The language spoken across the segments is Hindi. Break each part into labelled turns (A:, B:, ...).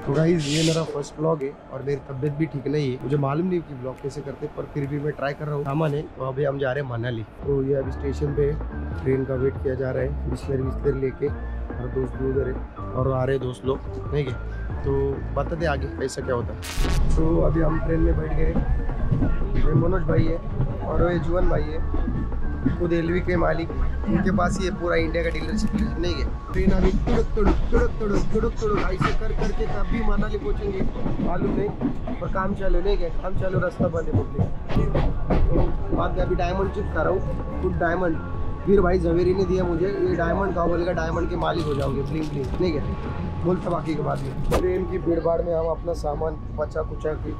A: तो गाइस ये मेरा फर्स्ट ब्लॉग है और मेरी तबीयत भी ठीक नहीं है। मुझे मालूम नहीं कि ब्लॉग कैसे करते, पर फिर भी मैं ट्राई कर रहा हूँ। सामान है तो अभी हम जा रहे हैं मनाली। तो ये अभी स्टेशन पे ट्रेन का वेट किया जा रहा है, बिस्तर लेके। और दोस्त भी उधर है और आ रहे दोस्त लोग, नहीं क्या? तो बताते आगे कैसा क्या होता है। तो अभी हम ट्रेन में बैठ गए। मनोज भाई है और ये जुवन भाई है, खुद एलवी के मालिक। उनके पास ही पूरा इंडिया का डीलरशिप नहीं है। ट्रेन अभी तुड़क ऐसे कर करके तभी मनाली पहुंचेंगे मालूम नहीं, पर काम चालू नहीं क्या? काम चालू, रास्ता बंद है पब्लिक। तो बाद में अभी डायमंड चिप कर रहा हूँ, खुद डायमंड। फिर भाई जवेरी ने दिया मुझे ये डायमंड का, बोलेगा डायमंड के मालिक हो जाओगे ब्लिंग ब्लिंग, नहीं क्या? बोलता बाकी के बाद में। ट्रेन की भीड़ भाड़ में हम अपना सामान बचा कुचा के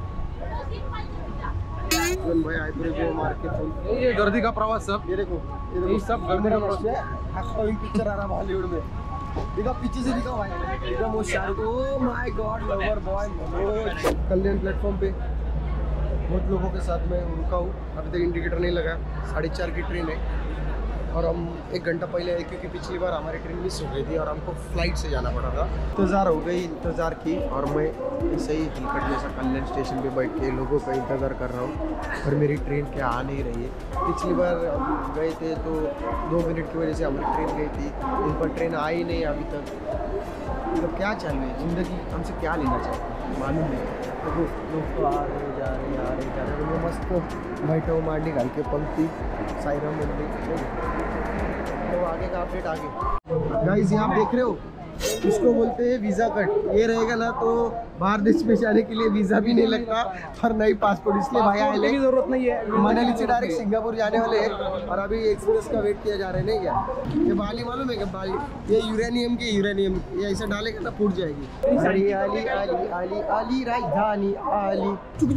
A: भाई आईब्रो जो मार के
B: ये गर्दी का प्रवास सब,
A: ये देखो
B: ये सब गर्दी का प्रवास है।
A: पिक्चर आ रहा बॉलीवुड में, दिखा पीछे से, दिखा भाई एकदम वो Shahrukh. Oh my god, lover boy Manoj. Kalyan platform पे बहुत लोगों के साथ में रुका हूँ। अभी तक इंडिकेटर नहीं लगा। 4:30 की ट्रेन है और हम 1 घंटा पहले आए, क्योंकि पिछली बार हमारी ट्रेन मिस हो गई थी और हमको फ्लाइट से जाना पड़ा था। इंतज़ार हो गई, इंतज़ार की, और मैं ऐसे ही हिलकट जैसा कल्याण स्टेशन पे बैठ के लोगों का इंतज़ार कर रहा हूँ। और मेरी ट्रेन क्या आ नहीं रही है। पिछली बार हम गए थे तो 2 मिनट की वजह से हमारी ट्रेन गई थी, इन पर ट्रेन आई नहीं अभी तक। मतलब क्या चालू है, ज़िंदगी हमसे क्या लेना चाहती है मालूम नहीं। तो लोग तो आ रहे जा रहे मैं मस्त बैठा हूँ मांडी घाल के, पंक्ति साईराम मंदिर। तो आगे का अपडेट आगे। गाइस यहाँ देख रहे हो, इसको बोलते हैं वीज़ा कट। ये रहेगा ना तो बाहर देश में जाने के लिए वीज़ा भी नहीं लगता और नई पासपोर्ट। इसलिए भाई आए की जरूरत नहीं है। मनाली से डायरेक्ट सिंगापुर जाने वाले हैं और अभी एक्सप्रेस का वेट किया जा रहा है, नहीं क्या? ये बाली मालूम है क्या? बाली ये यूरेनियम ये ऐसा डालेगा ना फूट जाएगी। आली आली आली आली आली राजधानी आली।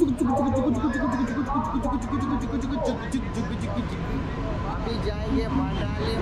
A: अभी जाएंगे मनाली।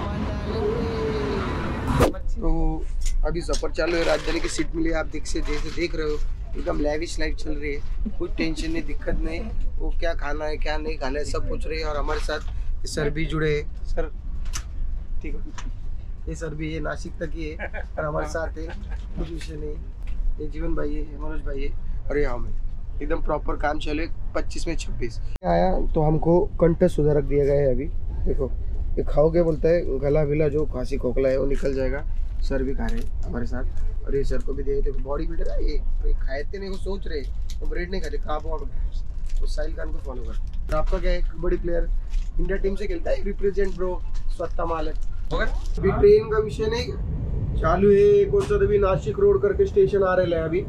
A: तो अभी सफर चालू है, राजधानी की सीट मिली, आप जैसे देख रहे हो एकदम लैविश लाइफ चल रही है। कुछ टेंशन नहीं, दिक्कत नहीं। वो क्या खाना है क्या नहीं खाना है सब पूछ रहे हैं। और हमारे साथ सर भी जुड़े हैं। सर ठीक है, ये सर भी है, नासिक तक ही है और हमारे साथ है, कुछ विषय नहीं। ये जीवन भाई है, मनोज भाई है और ये हम है। एकदम प्रॉपर काम चले। 25 में 26 आया तो हमको कंठ सुधारक दिया गया है। अभी देखो ये खाओगे बोलता है, गला विला जो खांसी खोखला है वो निकल जाएगा। सर भी खा रहे हैं हमारे साथ और ये सर को भी दे थे। बॉडी बिल्डर है ये, तो खाते नहीं, वो सोच रहे वो ब्रेड नहीं खाते, काब और साहिल खान को फॉलो कर। आपका क्या है? कबड्डी प्लेयर, इंडिया टीम से खेलता है, रिप्रेजेंट ब्रो, स्वच्छता मालक। अभी ट्रेन का विषय नहीं चालू है। कौन सा अभी नासिक रोड करके स्टेशन आ रहे हैं अभी।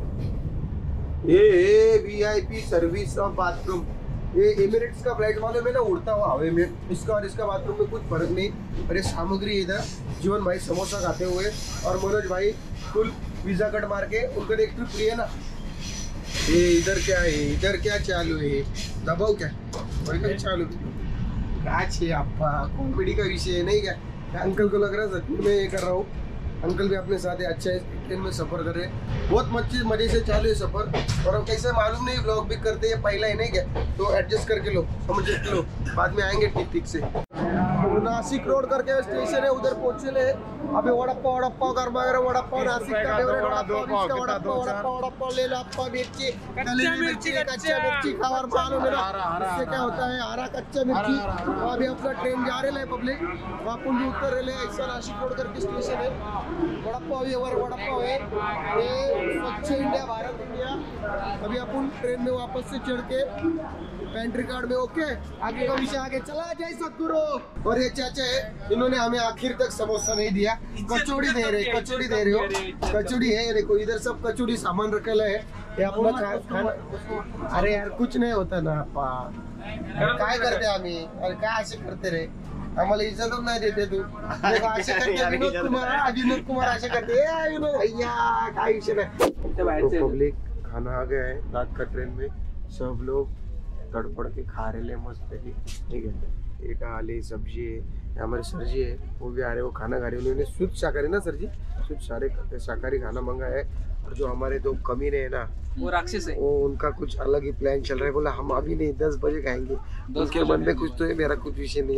A: ये VIP सर्विस ऑफ बाथरूम, ये एमिरेट्स का फ्लाइट वाले में ना उड़ता हुआ हवे में, इसका और इसका बाथरूम में कुछ फर्क नहीं। और ये सामग्री इधर जीवन भाई समोसा खाते हुए और मनोज भाई फुल वीजा कट मार के, उनका एक ट्रिप लिए ना। ये इधर क्या है, इधर क्या चालू है? दबाव क्या चालू है? आपका कॉमेडी का विषय है नहीं क्या? अंकल को लग रहा है सच में ये कर रहा हूँ। अंकल भी अपने साथ है, अच्छा है, ट्रेन में सफर कर रहे हैं। बहुत मजे से चालू है सफर। और हम कैसे मालूम नहीं, व्लॉग भी करते हैं पहला ही नहीं क्या, तो एडजस्ट करके लो, समझ के लो, बाद में आएंगे ठीक से। नासिक रोड करके स्टेशन है, उधर पहुंचे ले। अभी वड़प्पा गरमा गरम वड़प्पा, नासिक का फेवरेट वड़प्पा ले लो। अप्पा मिर्ची, कच्चा मिर्ची खा और मालूम है ना इससे क्या होता है, हरा कच्चा मिर्ची। तो अभी अपना ट्रेन जा रहे हैं पब्लिक, वापस भी उतर रहे हैं। ऐसा नासिक रोड करके स्टेशन है। वड़प्पा भी वड़प्पा है, ये स्वच्छ इंडिया, भारत इंडिया। अभी अपन ट्रेन में वापस से चढ़ के पेंट्री कार्ड में। ओके, आगे का विषय आगे चला जाए सतगुरु। और ये चाचा है, इन्होंने हमें आखिर तक समोसा नहीं दिया, कचौड़ी दे रहे हो। कचौड़ी है, ये देखो इधर सब कचौड़ी सामान रखेला है। ये अपना खाना। अरे यार कुछ नहीं होता ना अप्पा, काय करते आम्ही? अरे काय असे करते रे, आम्हाला इज्जत नाही देते तू। असे करते विनोद कुमार असे करते। विनोद भैया काय विषय नाही। पब्लिक खाना आ गया है रात का ट्रेन में, सब लोग तड़पड़ के खा रहे मस्त है, ठीक है। एक आली सब्जी है, हमारे सर जी है वो भी आ रहे, वो खाना खा रहे। उन्होंने शुद्ध शाकाहारी ना सर जी, शुद्ध शाकाहारी खाना मंगाया है। और जो हमारे 2 कमीने है ना,
B: वो राक्षस है,
A: वो उनका कुछ अलग ही प्लान चल रहा है। बोला हम अभी नहीं, 10 बजे खाएंगे। उनके मन में कुछ तो है, मेरा कुछ विषय नहीं।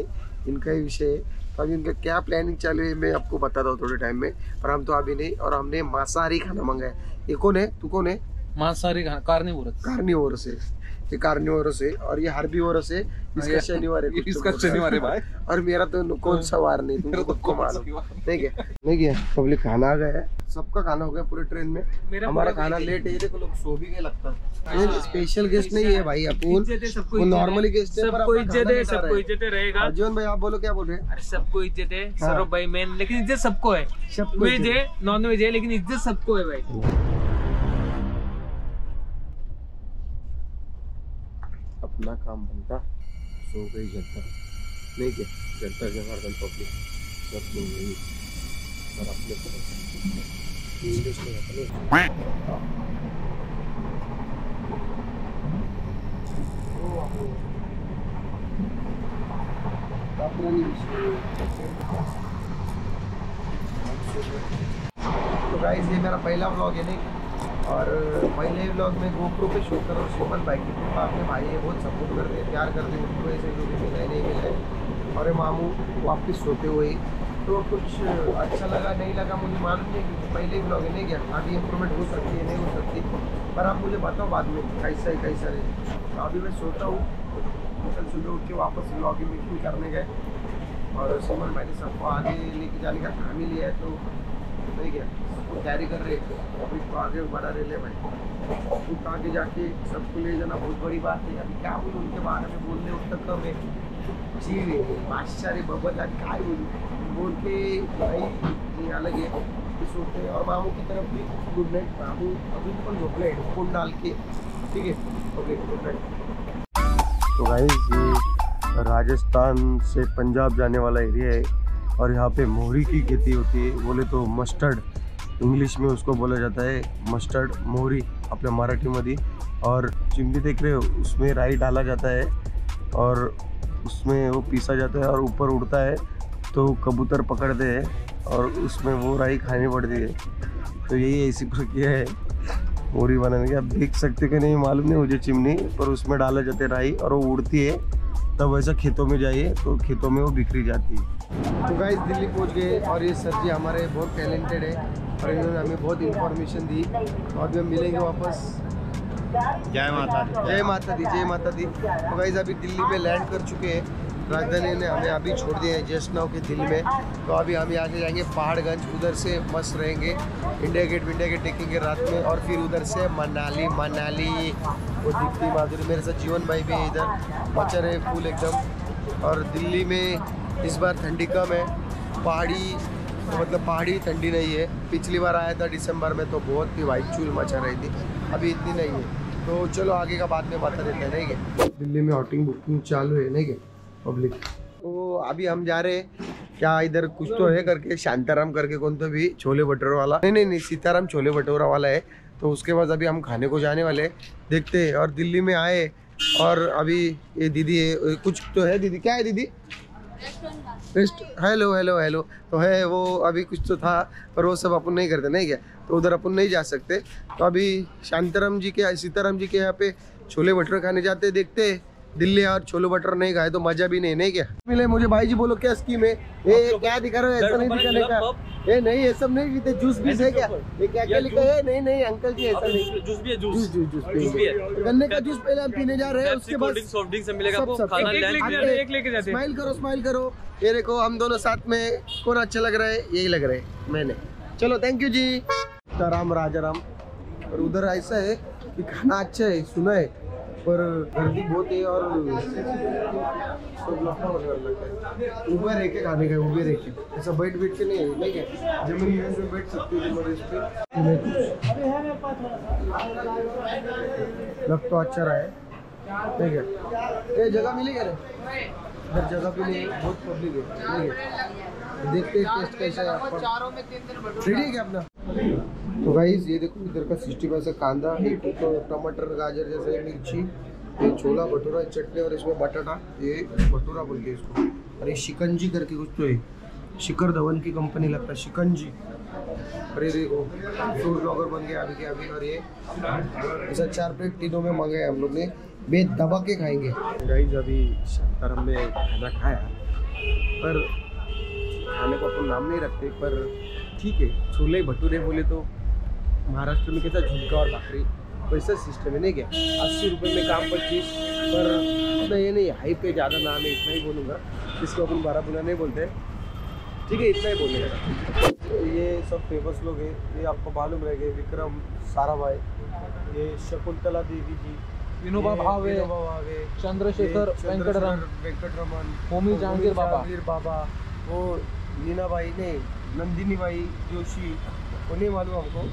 A: इनका ही विषय है। तो अभी इनका क्या प्लानिंग चालू है मैं आपको बताता हूँ थोड़े टाइम में। और हम तो अभी नहीं, और हमने मांसाहारी खाना मंगाया। ये कौन है, तू कौन है?
B: मांसाहारी खाना कार्निवोरस।
A: कार्निवोरस है, ये कार्निवोरस है। और ये हर्बीवोरस है, इसका शनिवार है, कुछ तो
B: इसका
A: बोल रहा है।
B: शनिवार है भाई।
A: और मेरा तो कौन सा वार नहीं, तुमको खुद को मालूम। नहीं क्या नहीं क्या, पब्लिक खाना आ गया है, सबका खाना हो गया पूरे ट्रेन में। हमारा खाना लेट है, ये देखो लोग सो भी गए लगता है। स्पेशल गेस्ट नहीं है भाई अपुन, वो नॉर्मली गेस्ट है।
C: सबको इज्जत है, सबको इज्जत रहेगा।
A: जीवन भाई आप बोलो, क्या बोल रहे हैं?
C: अरे सबको इज्जत है सौरभ भाई मेन, लेकिन इज्जत सबको है। वेज है नॉन वेज है, लेकिन इज्जत सबको है भाई।
A: अपना काम बनता, सो गई जनता। नहीं क्या, जनता जनार्दन पब्लिक सब सो गई। और अपने इंग्लिश में तो गाइस ये मेरा पहला व्लॉग है नहीं। और पहले व्लॉग में गोप्रो पे शूट करो। सुमन भाई की कृपा, अपने भाई है, बहुत सपोर्ट करते हैं, प्यार करते हैं उनको, ऐसे जो भी मिला है नहीं मिला है। और मामू वापस सोते हुए, तो कुछ अच्छा लगा नहीं लगा मुझे मालूम नहीं, क्योंकि पहले व्लॉग है नहीं क्या। आगे इम्प्रूवमेंट हो सकती है, नहीं हो सकती, पर आप मुझे बताओ बाद में कैसा है कैसा नहीं। तो अभी मैं सोता हूँ, कल सुबह उठ के वापस व्लॉगिंग करने गए। और सुमन भाई ने सबको आगे लेके जाने का काम ही लिया है, तो नहीं क्या सबको कैरी कर रहे, अभी तो आगे बढ़ा रहे ले भाई। तो आगे जाके सबको ले जाना बहुत बड़ी बात है। अभी क्या बोलूँ उनके बारे में, बोलने उठ तक कम है। जीव है बादशाह बबल, अभी क्या बोलूँ बोल के भाई, ये अलग है इस होते। और मामू की तरफ भी गुड नाइट। मामू अभी तो झोपले हेडफोन डाल के, ठीक है, ओके गुड नाइट। तो गाइस ये राजस्थान से पंजाब जाने वाला एरिया है, और यहाँ पे मोहरी की खेती होती है। बोले तो मस्टर्ड, इंग्लिश में उसको बोला जाता है मस्टर्ड, मोहरी अपने मराठी मध्ये। और चिमनी देख रहे हो, उसमें राई डाला जाता है और उसमें वो पीसा जाता है और ऊपर उड़ता है, तो कबूतर पकड़ते हैं और उसमें वो राई खानी पड़ती है। तो यही ऐसी प्रक्रिया है मोहरी बनाने की। आप देख सकते कि नहीं मालूम नहीं मुझे चिमनी, पर उसमें डाला जाता है राई और वो उड़ती है। तब वैसा खेतों में जाइए तो खेतों में वो बिखरी जाती है। तो गाइस दिल्ली पहुंच गए, और ये सर जी हमारे बहुत टैलेंटेड है, और इन्होंने हमें बहुत इन्फॉर्मेशन दी। और भी हम मिलेंगे वापस।
D: जय माता दी,
A: जय माता दी, जय माता दी। तो गाइस अभी दिल्ली में लैंड कर चुके हैं। राजधानी ने हमें अभी छोड़ दिया है जस्ट नाउ के दिल में। तो अभी हम आगे जाएंगे पहाड़गंज, उधर से मस्त रहेंगे, इंडिया गेट देखेंगे रात में। और फिर उधर से मनाली वो दिखती माधुरी। मेरे साथ जीवन भाई भी है इधर, मच्छर है फुल एकदम। और दिल्ली में इस बार ठंडी कम है, पहाड़ी मतलब पहाड़ी ठंडी नहीं है। पिछली बार आया था दिसंबर में, तो बहुत ही वाइट चूल मचा रही थी, अभी इतनी नहीं है। तो चलो आगे का बाद में बता देते हैं नहीं क्या। दिल्ली में हॉटिंग बुकिंग चालू है नहीं क्या पब्लिक। तो अभी हम जा रहे हैं, क्या इधर कुछ तो है करके, शांताराम करके कौन तो भी छोले भटूरे वाला, नहीं सीताराम छोले भटूरा वाला है। तो उसके बाद अभी हम खाने को जाने वाले देखते हैं। और दिल्ली में आए, और अभी ये दीदी है, कुछ तो है दीदी, क्या है दीदी? हेलो तो है वो, अभी कुछ तो था, पर वो सब अपन नहीं करते नहीं क्या, तो उधर अपन नहीं जा सकते। तो अभी सीताराम जी के यहाँ पे छोले भटूरे खाने जाते, देखते दिल्ली। और छोले भटूरे नहीं खाए तो मजा भी नहीं क्या मिले। मुझे भाई जी बोलो क्या स्कीम है, ये क्या दिखा रहे हो, ऐसा नहीं दिखाने का, ये नहीं ये सब नहीं पीते, जूस भी है क्या, ये क्या लिखा है? नहीं अंकल जी ऐसा नहीं,
C: जूस भी है,
A: जूस भी है, गन्ने का जूस पहले हम पीने जा रहे हैं, उसके बाद
C: सॉफ्ट ड्रिंक से मिलेगा आपको, खाना एक लेके जाते हैं।
A: स्माइल करो, ये देखो हम दोनों साथ में, कौन अच्छा लग रहा है? यही लग रहा है मैंने। चलो थैंक यू जी, राम राजा राम। और उधर ऐसा है कि खाना अच्छा है सुना है, पर गर्दी बहुत है और ऊबर रह के खाने का, उबे रह के, ऐसा बैठ के नहीं क्या, जमीन में बैठ सकते हो इस पे। लग तो अच्छा रहा है ठीक है। ये जगह मिली क्या रे? इधर जगह भी नहीं है, बहुत पब्लिक है ठीक है। देखते हैं टेस्ट कैसा है। रेडी है क्या अपना? तो गाइस ये देखो इधर का 60 पैसा कांदा, एक तो टमाटर गाजर जैसे मिर्ची, ये छोला भटूरा चटनी, और इसमें बटाटा, ये भटूरा बोलते हैं इसको। और ये शिकंजी करके कुछ तो है, शिखर धवन की कंपनी लगता है शिकंजी। अरे देखो फूड ब्लॉगर बन गया अभी के अभी। और ये ऐसा 4 प्लेट तीनों में मंगाए हम लोग ने, बे दबा के खाएंगे। गाइस अभी शांताराम में खाना खाया, पर खाने को अपन नाम नहीं रखते, पर ठीक है। छोले भटूरे बोले तो महाराष्ट्र में कैसा झुमका और भाकरी वैसा सिस्टम है, नहीं क्या? 80 रुपये में काम 25, पर इतना ये नहीं हाई पे ज़्यादा नाम है, इतना ही बोलूँगा। इसको अपन बाराबुना नहीं बोलते, ठीक है, इतना ही बोलेगा। ये सब फेमस लोग हैं, ये आपको मालूम रहेंगे। विक्रम साराभाई, ये शकुंतला देवी जी,
B: विनोबा भावे, चंद्रशेखर
A: वेंकटरमन,
B: होमी जहांगीर
A: बाबा, वो लीनाबाई नहीं, नंदिनी बाई जोशी, उन्हें मालूम हमको।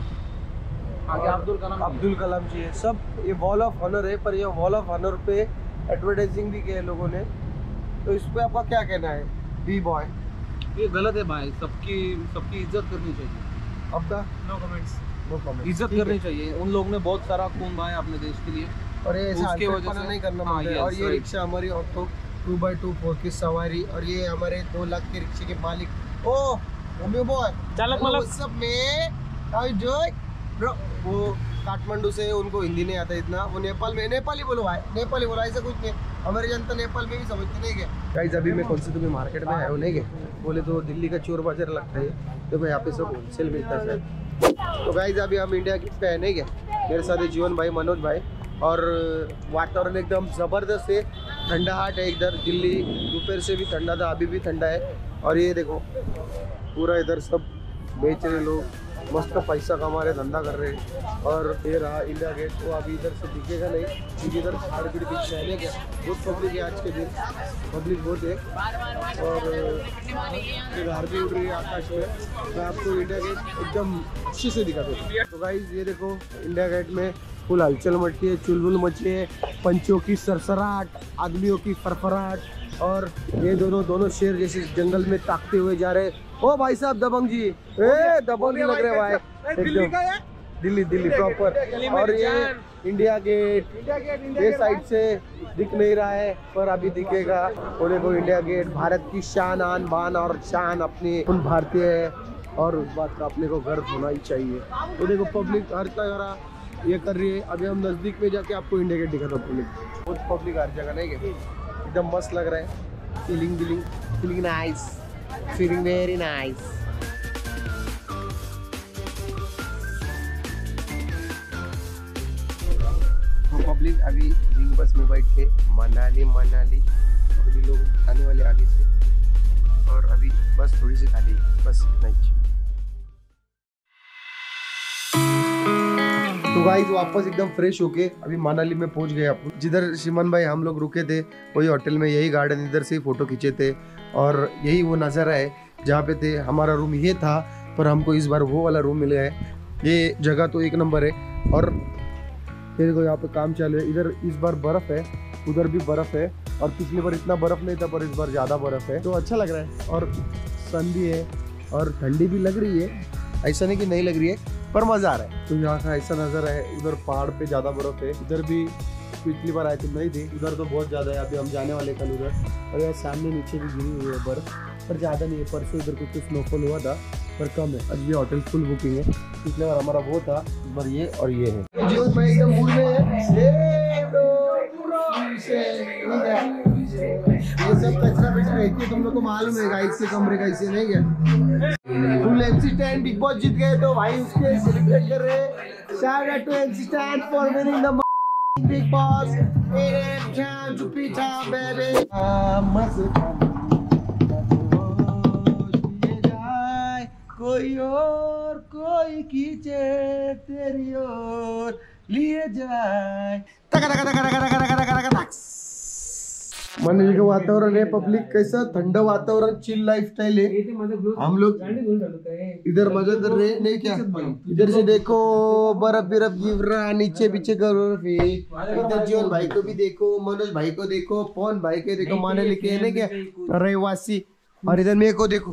B: आगे
A: अब्दुल कलाम जी है, सब ये वॉल ऑफ ऑनर है। पर ये वॉल ऑफ ऑनर पे एडवर्टाइजिंग भी किया है लोगों ने, तो इस पे आपका क्या कहना है? बी बॉय
B: ये गलत है भाई, सबकी इज्जत करनी चाहिए।
A: आपका
C: नो कमेंट्स।
A: No comment.
B: इज्जत करनी चाहिए, उन लोगों ने बहुत सारा खून बहाया अपने देश के लिए,
A: और ये ऐसा
B: उसकी वजह
A: हल्केपना
B: से
A: नहीं करना
B: हाँ,
A: पड़ता है।
B: yes,
A: और ये
B: right.
A: रिक्शा हमारी ऑटो 2x2 4 की सवारी, और ये हमारे 2 लाख के रिक्शे के मालिक। ओ मम्मी बॉय
C: चालक मालक।
A: सब में ब्रो, वो काठमांडू से, उनको हिंदी नहीं आता इतना, वो नेपाली बोलो भाई, नेपाली बोलो, ऐसा कुछ नहीं। हमारी जनता नेपाल में भी समझती नहीं क्या? गाइस अभी मैं कौन से तुम्हें मार्केट में आया हूँ नहीं क्या? बोले तो दिल्ली का चोर बाजार लगता है, तो यहाँ पे सब होलसेल मिलता है सर। तो गाइस अभी हम इंडिया गेट पे है नहीं क्या? मेरे साथ है जीवन भाई, मनोज भाई, और वातावरण एकदम ज़बरदस्त है, ठंडा हाट है इधर। दिल्ली दोपहर से भी ठंडा था, अभी भी ठंडा है। और ये देखो पूरा इधर सब बेच रहे लोग, मस्त पैसा कमा रहे, धंधा कर रहे हैं। और ये रहा इंडिया गेट, वो अभी इधर से दिखेगा नहीं क्योंकि इधर मार्केट बीच में है क्या? बहुत पब्लिक है आज के दिन, पब्लिक बहुत है। और ये घर भी उड़ रही है आकाश में। मैं आपको इंडिया गेट एकदम अच्छे से दिखा दूँ। तो गाइस ये देखो इंडिया गेट में फुल हलचल मची है, चुलबुल मची है, पंछियों की सरसराहट, आदमियों की फरफराहट, और ये दोनों शेर जैसे जंगल में ताकते हुए जा रहे। ओ भाई साहब दबंग जी, दबंग ही लग रहे भाई एकदम, दिल्ली प्रॉपर। और ये इंडिया गेट ये साइड से दिख नहीं रहा है, पर अभी दिखेगा। और देखो इंडिया गेट, भारत की शान, आन बान और शान, अपनी उन भारतीय है, और उस बात का अपने को गर्व होना ही चाहिए। तो देखो पब्लिक हर जगह ये कर रही है। अभी हम नज़दीक में जाके आपको इंडिया गेट दिखाता हूँ। बहुत पब्लिक हर जगह नहीं है, एकदम मस्त लग रहा है। Feeling nice, feeling very nice. तो पब्लिक अभी रिंग बस में बैठ के मनाली, और भी लोग आने वाले आगे से, और अभी बस थोड़ी सी खाली है, बस इतना ही। तो गाइस वापस एकदम फ्रेश होके अभी मनाली में पहुंच गए अपन। जिधर शिमन भाई हम लोग रुके थे वही होटल में, यही गार्डन, इधर से ही फोटो खींचे थे, और यही वो नज़ारा है जहाँ पे थे। हमारा रूम ये था, पर हमको इस बार वो वाला रूम मिल गया है। ये जगह तो एक नंबर है। और ये देखो यहाँ पे काम चालू है। इधर इस बार बर्फ़ है, उधर भी बर्फ़ है, और पिछली बार इतना बर्फ़ नहीं था, पर इस बार ज़्यादा बर्फ़ है, तो अच्छा लग रहा है। और सन भी है, और ठंडी भी लग रही है, ऐसा नहीं कि नहीं लग रही है, पर मज़ा आ रहा है। तो यहाँ का ऐसा नज़ारा है। उधर पहाड़ पे ज़्यादा बर्फ़ है, इधर भी पिछली बार आए थे नहीं थी, उधर तो बहुत ज़्यादा है। अभी हम जाने वाले कल उधर, और यहाँ सामने नीचे भी गिरी हुई है बर्फ़, पर ज़्यादा नहीं है। परसों इधर कुछ स्नोफॉल हुआ था, पर कम है। अब ये होटल फुल बुकिंग है। पिछले बार हमारा वो था, इस बार ये और ये है। जीवन भाई एकदम मूड में है। ये सब कचरा पिचरा रहती है, तुम लोग को मालूम है गाइस के कमरे का, इसे नहीं क्या? Full MC Stan Bigg Boss जीत गए तो भाई उसके सेलिब्रेट कर रहे। Shout out to MC Stan for winning the Bigg Boss. It's time to pita baby. कोई और कोई खींचे तेरी ओर लिए जाए। मनाली का वातावरण है पब्लिक, कैसा ठंड वातावरण, चिल लाइफस्टाइल है। हम लोग इधर मजा कर रहे हैं नहीं क्या? इधर से देखो बर्फ बिरफ गिर रहा, नीचे पीछे करो। इधर जीवन भाई को भी देखो, मनोज भाई को देखो, पवन भाई को देखो, मनाली के नहीं क्या रहवासी। और इधर मेरे को देखो,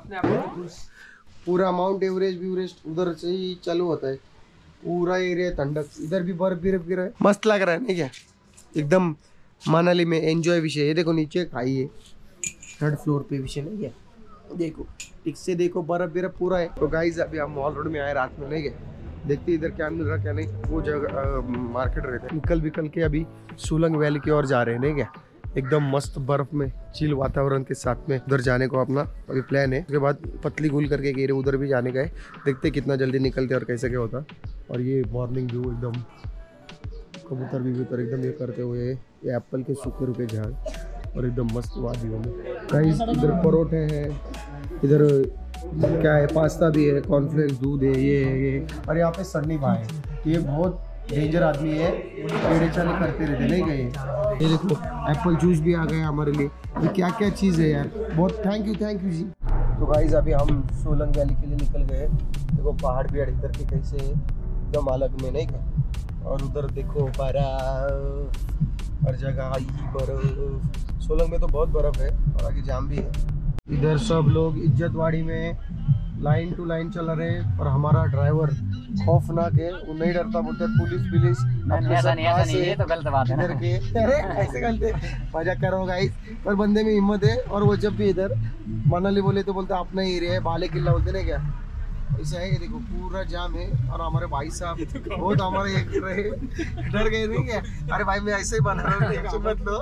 A: पूरा माउंट एवरेस्ट उधर से ही चालू होता है, पूरा एरिया ठंडक। इधर भी बर्फ बिरफ गिरा है, मस्त लग रहा है नहीं क्या? एकदम मनाली में एंजॉय विषय। ये देखो नीचे खाई है, 3rd फ्लोर पे विषय नहीं है, देखो ठीक से देखो, बर्फ बिरफ पूरा है। तो गाइस अभी हम मॉल रोड में आए रात में नहीं गए, देखते इधर क्या मिल रहा क्या नहीं। वो जगह मार्केट रहता है, निकल के अभी सोलंग वैली की ओर जा रहे हैं नहीं क्या? एकदम मस्त बर्फ में चिल वातावरण के साथ में उधर जाने को अपना अभी प्लान है। उसके बाद पतली गुल करके एक एरिया उधर भी जाने का है, देखते कितना जल्दी निकलते और कैसे क्या होता। और ये मॉर्निंग व्यू एकदम कबूतर भी उतर एकदम ये करते हुए, ये एप्पल के सूखे रुके झाड़ और एकदम मस्त वादियों में। गाइस इधर परोठे हैं, इधर क्या है पास्ता भी है, कॉर्नफ्लेक्स दूध है, ये और यहाँ पे सन्नी भाई है, ये बहुत डेंजर आदमी है, पेड़े चले करते रहते नहीं गए। ये देखो एप्पल जूस भी आ गया हमारे लिए, ये क्या क्या चीज़ है यार, बहुत थैंक यू जी। तो गाइस अभी हम सोलंग वैली के लिए निकल गए। देखो पहाड़ भी इधर के कैसे एकदम अलग में नहीं क्या, और उधर देखो बर्फ हर जगह ही बर्फ। सोलंग में तो बहुत बर्फ है और आगे जाम भी है। इधर सब लोग इज्जतवाड़ी में लाइन टू लाइन चल रहे हैं और हमारा ड्राइवर खौफनाक है, वो नहीं डरता, बोलते पुलिस
E: ऐसा नहीं ये तो गलत बात है
A: इधर के। अरे ऐसे गलते मजाक कर रहा हूँ गाइस, पर बंदे में हिम्मत है। और वो जब भी इधर मनाली बोले तो बोलते अपना एरिया है, बाले किला बोलते ना क्या, ऐसा है। देखो पूरा जाम है और हमारे भाई साहब बहुत हमारे डर गए नहीं क्या, अरे भाई मैं ऐसे ही बना रहा हूँ मत लो,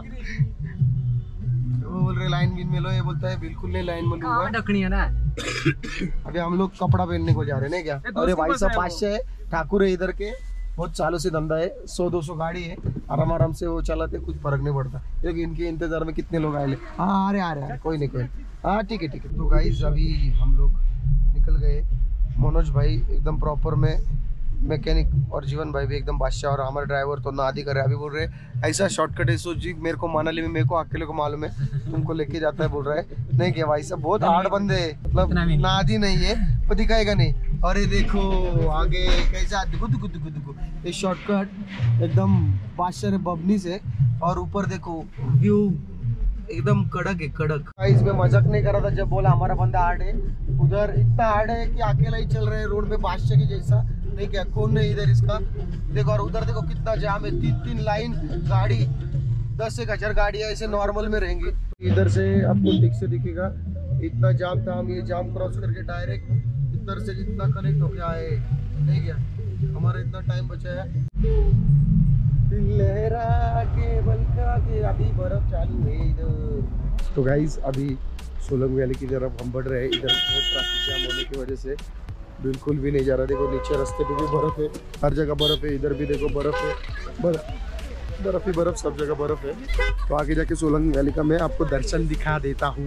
A: वो बोल रहे लाइन में लो, ये बोलता है बिल्कुल नहीं लाइन में लूंगा,
E: ढकनी है ना।
A: अभी हम लोग कपड़ा पहनने को जा रहे हैं क्या। अरे भाई साहब पास है, ठाकुर है इधर के, बहुत सालों से धंधा है, 100-200 गाड़ी है, आराम से वो चलाते, कुछ फर्क नहीं पड़ता। लेकिन इनके इंतजार में कितने लोग आए, हाँ आ रहे कोई नहीं हाँ ठीक है। तो गाइस अभी हम लोग निकल गए, मनोज भाई एकदम प्रॉपर में मैकेनिक और जीवन भाई भी एकदम बादशाह, और हमारे ड्राइवर तो नादी कर रहे। अभी बोल रहे ऐसा शॉर्टकट है सो जी, मेरे को मनाली में मेरे को अकेले को मालूम है, तुमको लेके जाता है बोल रहा है। नहीं क्या भाई साहब बहुत हार्ड बंदे है, मतलब नादी नहीं है पर दिखाएगा नहीं। और ये देखो आगे कैसा दुगु ये शॉर्टकट एकदम बादशाह बबनी से, और ऊपर देखो व्यू एकदम कड़क है कड़क। इसमें मजाक नहीं कर रहा था जब बोला हमारा बंदा हार्ड है, उधर इतना हार्ड है कि अकेला ही चल रहे हैं रोड पे बादशाह की जैसा, नहीं क्या कौन नहीं इधर इसका देखो। और उधर देखो कितना जाम है, 3 लाइन गाड़ी, 10,000 गाड़ियाँ ऐसे नॉर्मल में रहेंगी। इधर से आपको ठीक से दिखेगा इतना जाम था, हम ये जाम क्रॉस करके डायरेक्ट इधर से जितना कनेक्ट हो गया है, नहीं क्या हमारा इतना टाइम बचा है। लहरा के बलका के अभी बर्फ चालू है इधर। तो गाइस अभी सोलंग वैली की तरफ हम बढ़ रहे हैं, इधर बहुत ट्रैफिक जाम होने की वजह से बिल्कुल भी नहीं जा रहा। देखो नीचे रास्ते पे भी बर्फ है, हर जगह बर्फ है, इधर भी देखो बर्फ है, बर्फ ही बर्फ, सब जगह बर्फ है। तो आगे जाके सोलंग वैली का मैं आपको दर्शन दिखा देता हूँ।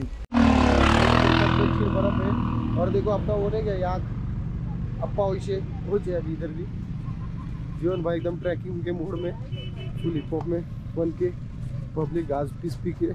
A: बर्फ है और देखो अपना होने गया याक अप्पा वैसे हो जाए अभी इधर भी। जीवन भाई एकदम ट्रैकिंग के मूड में, फुल हिप हॉप में बन के, पब्लिक घास पी के,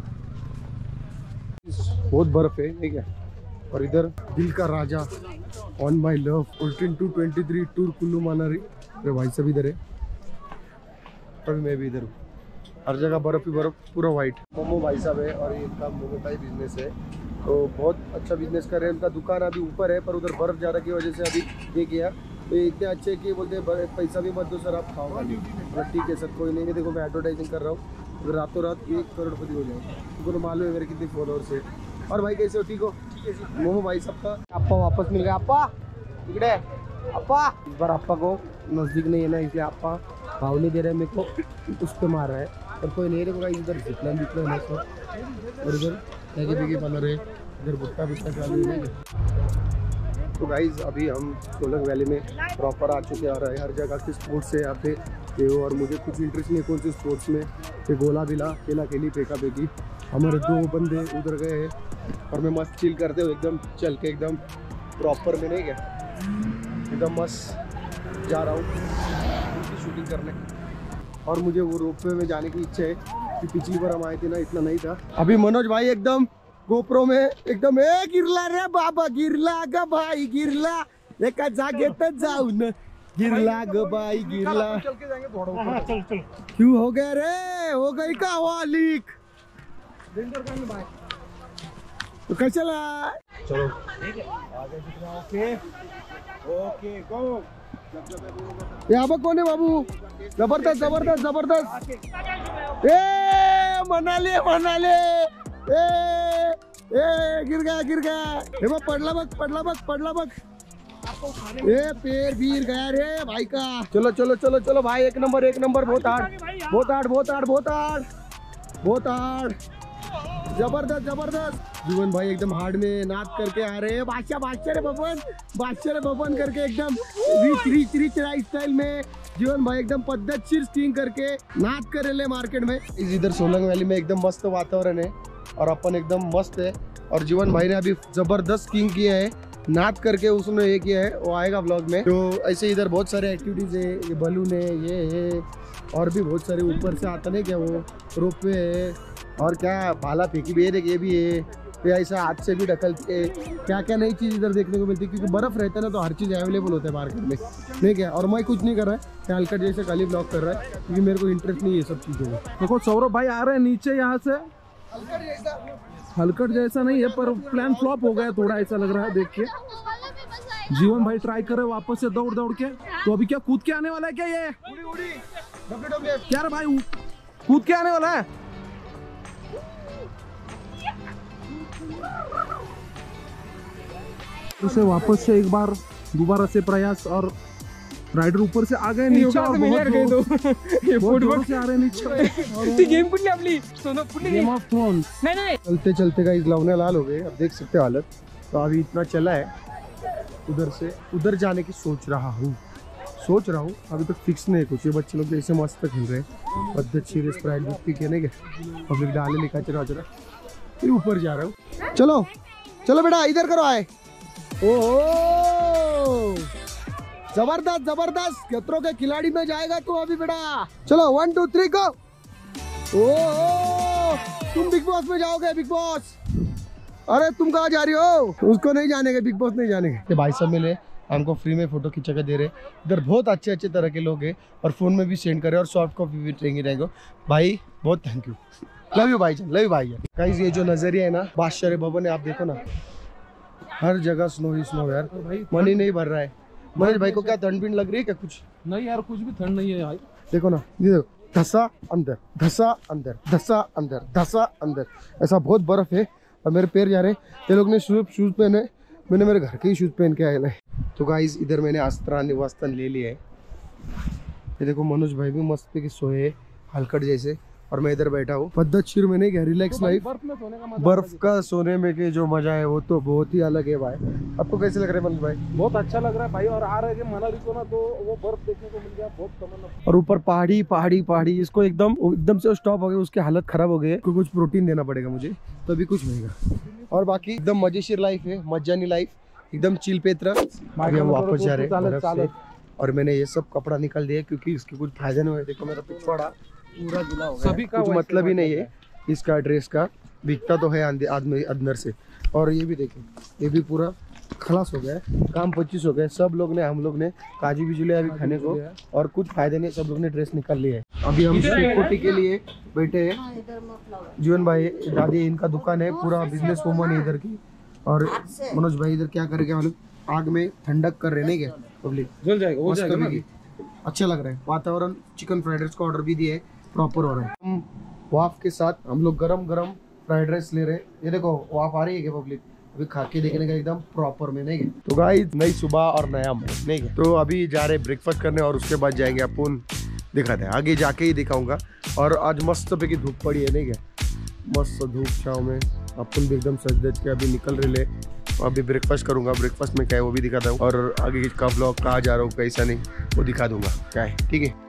A: बहुत बर्फ है नहीं क्या। और इधर दिल का राजा on my love 14-23 tour Kullu Manali, अरे भाई सब इधर है, अभी मैं भी इधर हूँ। हर जगह बर्फ ही बर्फ, पूरा वाइट। मोमो भाई साहब है और ये इनका मोमो का ही बिजनेस है, तो बहुत अच्छा बिजनेस कर रहे हैं। उनका दुकान अभी ऊपर है पर उधर बर्फ ज़्यादा की वजह से अभी ये किया। तो ये इतने अच्छे कि बोलते हैं पैसा भी मत दो सर, आप खाओ खाली। ठीक है सर कोई नहीं, देखो मैं एडवर्टाइजिंग कर रहा हूँ, तो रातों रात 1 करोड़पति हो जाए, तुमको मालूम है मेरे कितने फॉलोअर्स है। और भाई कैसे हो, ठीक हो? मोमो भाई सबका अप्पा वापस मिल गया। अप्पा इकड़े अप्पा, इस बार अप्पा को नज़दीक नहीं है ना, इसलिए अप्पा भाव नहीं दे रहे मेरे को, उस पर मार रहा है। और कोई नहीं देखो भाई, इधर जितना है सब, और इधर पैके पैके पार्लर है, इधर भुट्टा चालू है। तो गाइज अभी हम सोलंग वैली में प्रॉपर आ चुके आ रहे हैं। हर जगह के स्पोर्ट्स है यहाँ पे ये, और मुझे कुछ इंटरेस्ट नहीं है कौन से स्पोर्ट्स में, ये गोला बिला खेला खेली फेंका फेंकी। हमारे 2 बंदे उधर गए हैं और मैं मस्त चिल करते हुए एकदम चल के एकदम प्रॉपर में नहीं गया, एकदम मस्त जा रहा हूँ उनकी शूटिंग करने। और मुझे वो रोपवे में जाने की इच्छा है कि पिछली बार हम आए थे ना इतना नहीं था। अभी मनोज भाई एकदम गोप्रो में एकदम गिरला रे बाबा, गिरला ग भाई गिरला, एका जागेतच जाऊन गिरला ग भाई गिरला। क्यों हो गया रे, हो गई का हवा लीक? तो कैसे चला? चलो ओके ओके गो। यहाँ पर कौन है बाबू? जबरदस्त जबरदस्त जबरदस्त, ए मनाले मनाले, ए गिर गया, हे बघ पडला बघ, ए पैर गिर गया रे भाई का। चलो चलो चलो चलो भाई, एक नंबर, बहुत हार्ड। बहुत हार्ड, जबरदस्त जबरदस्त। जीवन भाई एकदम हार्ड में नाद करके आ रहे हैं, बादशाह रे बबन करके एकदम रिच स्टाइल में जीवन भाई एकदम पद्धतशीर स्कीइंग करके नाद कर रहे मार्केट में। इधर सोलंग वैली में एकदम मस्त वातावरण है और अपन एकदम मस्त है। और जीवन भाई ने अभी जबरदस्त स्कीइंग किया है, नाद करके उसने ये किया है, वो आएगा ब्लॉग में। तो ऐसे इधर बहुत सारे एक्टिविटीज है, ये बलून है, ये है और भी बहुत सारे ऊपर से आता नहीं क्या वो रोपवे है और क्या भाला फेंकी भी है, ये भी है, ये ऐसा हाथ से भी ढकलती है। क्या क्या नई चीज़ इधर देखने को मिलती है क्योंकि बर्फ रहता है ना, तो हर चीज़ अवेलेबल होता है मार्केट में, नहीं क्या। और मैं कुछ नहीं कर रहा है, हलकट जैसे खाली ब्लॉग कर रहा है क्योंकि मेरे को इंटरेस्ट नहीं है सब चीज़ों में।
B: देखो सौरभ भाई आ रहे हैं नीचे यहाँ से, हलकट जैसा नहीं है पर प्लान फ्लॉप हो गया थोड़ा, ऐसा लग रहा है देख के। जीवन भाई ट्राई करे वापस से दौड़ के, तो अभी क्या कूद के आने वाला है क्या ये? क्या रे भाई कूद के आने वाला है? उसे वापस से एक बार दोबारा से प्रयास और राइडर ऊपर से आ गए नीचे और बहुत जोर से आ रहे हैं नीचे।
C: ती गेम कुठली आपली सोनो कुठली
B: गेम ऑफ थ्रोन्स।
C: नाही
A: चलते चलते का लवने लाल हो गए, अब देख सकते हो हालत। तो अभी इतना चला है, उधर से उधर जाने की सोच रहा हूँ, अभी तक फिक्स नहीं है कुछ। ये बच्चे लोग ऐसे मस्त खेल रहे हैं, पद्धतशीर स्प्राइट बुक पी के नहीं गए, पब्लिक डाले लिखा चला फिर ऊपर जा रहा हूँ। चलो चलो बेटा इधर करो आए। ओह जबरदस्त खतरों के खिलाड़ी में जाएगा तू अभी बेटा। चलो 1 2 3 गो। ओह तुम बिग बॉस में जाओगे, बिग बॉस। अरे तुम कहाँ जा रही हो? उसको नहीं जाने के, बिग बॉस नहीं जाने के। भाई सब मिले हमको फ्री में फोटो खींचा के दे रहे। इधर बहुत अच्छे तरह के लोग हैं और फोन में भी सेंड करे और सॉफ्ट कॉपी भी रहेंगे भाई। बहुत थैंक यू, लव यू भाईजान, लव यू भाईजान। गाइस ये जो नजरिया है ना बादशाह भवन है, आप देखो ना हर जगह स्नो ही स्नो यार, मन ही नहीं भर रहा है। महेश भाई को क्या ठंड लग रही है क्या? कुछ
B: नहीं यार, कुछ भी ठंड नहीं है यार।
A: देखो ना, ये देखो धसा अंदर धसा अंदर धसा अंदर धसा अंदर, ऐसा बहुत बर्फ है और मेरे पैर जा रहे हैं। ये लोग ने शूज पहने, मैंने मेरे घर के ही शूज पहन के आए हैं। तो गाइस इधर मैंने आस्था निवास्थान ले लिया है। ये देखो मनोज भाई भी मस्त पे सोए हलकट जैसे और मैं इधर बैठा हूँ पद्धतशीर में, नहीं क्या रिलैक्स लाइफ। बर्फ का सोने में के जो मजा है वो तो बहुत ही अलग है भाई। आपको कैसे लग रहा है मनोज भाई?
B: बहुत अच्छा लग रहा है भाई। और आ रहे थे मनाली को ना, तो वो बर्फ देखने को मिल गया, बहुत तमन्ना।
A: और ऊपर पहाड़ी पहाड़ी पहाड़ी, इसको एकदम से स्टॉप हो गया, उसकी हालत खराब हो गई है। कुछ प्रोटीन देना पड़ेगा मुझे तभी कुछ मिलेगा। और बाकी एकदम मजेशीर लाइफ है, मजानी लाइफ, एकदम चिल पेत्रा। अभी हम वापस जा रहे हैं और मैंने ये सब कपड़ा निकाल दिया क्योंकि इसके कुछ फायदा नहीं हुए। देखो मेरा पिछवाड़ा पूरा गिला हो गया, सभी का कुछ मतलब ही नहीं है इसका ड्रेस का, बिकता तो है अंदर से। और ये भी देखो, ये भी पूरा खलास हो गया है, काम 25 हो गया। सब लोग ने, हम लोग ने काजू भी जुले अभी खाने को और कुछ फायदे नहीं, सब लोग ने ड्रेस निकाल लिया है। अभी हम सिक्योरिटी के लिए बैठे हैं। जीवन भाई दादी इनका दुकान है, पूरा बिजनेस वूमन है इधर की। और मनोज भाई इधर क्या करेंगे मालूम, आग में ठंडक कर रहे नहीं क्या, पब्लिक जल जाएगा, वो जाएगा ना। अच्छा लग रहा है वातावरण। चिकन फ्राइड राइस का ऑर्डर भी दिया है, प्रॉपर हो रहा है। हम वाफ के साथ हम लोग गरम फ्राइड राइस ले रहे हैं। ये देखो वाफ आ रही है क्या पब्लिक? अभी खा के देखने का एकदम प्रॉपर में, नहीं। तो गाइस नई सुबह और नया मन, नहीं। तो अभी जा रहे ब्रेकफास्ट करने और उसके बाद जाएंगे अपन, दिखाते हैं आगे जाके ही दिखाऊंगा। और आज मस्त पे की धूप पड़ी है, नहीं क्या, मस्त धूप छाव में अपन भी एकदम सज धज के अभी निकल रहे ले। अभी ब्रेकफास्ट करूंगा, ब्रेकफास्ट में क्या है वो भी दिखाता हूँ और आगे का ब्लॉग कहाँ जा रहा हूँ कैसा नहीं वो दिखा दूंगा क्या है, ठीक है।